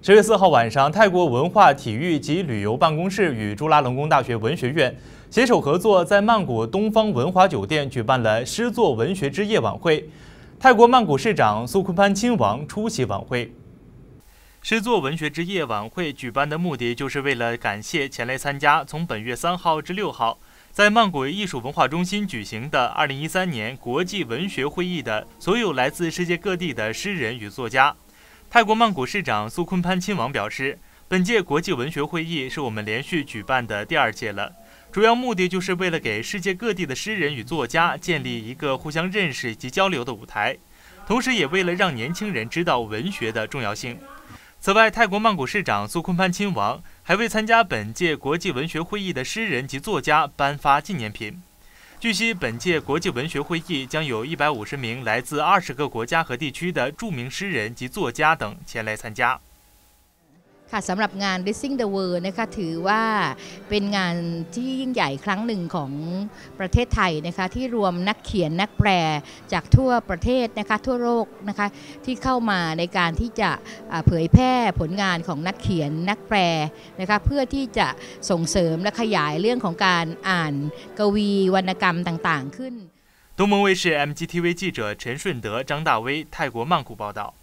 10月4号晚上，泰国文化、体育及旅游办公室与朱拉隆功大学文学院携手合作，在曼谷东方文华酒店举办了诗作文学之夜晚会。泰国曼谷市长苏坤潘亲王出席晚会。诗作文学之夜晚会举办的目的，就是为了感谢前来参加从本月3号至6号在曼谷艺术文化中心举行的2013年国际文学会议的所有来自世界各地的诗人与作家。泰国曼谷市长苏坤潘亲王表示，本届国际文学会议是我们连续举办的第2届了，主要目的就是为了给世界各地的诗人与作家建立一个互相认识及交流的舞台，同时也为了让年轻人知道文学的重要性。此外，泰国曼谷市长苏坤潘亲王还为参加本届国际文学会议的诗人及作家颁发纪念品。据悉，本届国际文学会议将有150名来自20个国家和地区的著名诗人及作家等前来参加。 ค่ะสำหรับงาน Rising the World นะคะถือว่าเป็นงานที่ยิ่งใหญ่ครั้งหนึ่งของประเทศไทยนะคะที่รวมนักเขียนนักแปลจากทั่วประเทศนะคะทั่วโลกนะคะที่เข้ามาในการที่จะเผยแพร่ผลงานของนักเขียนนักแปลนะคะเพื่อที่จะส่งเสริมและขยายเรื่องของการอ่านกวีวรรณกรรมต่างๆขึ้น东盟卫视 MGTV 记者陈顺德、张大威泰国曼谷报道。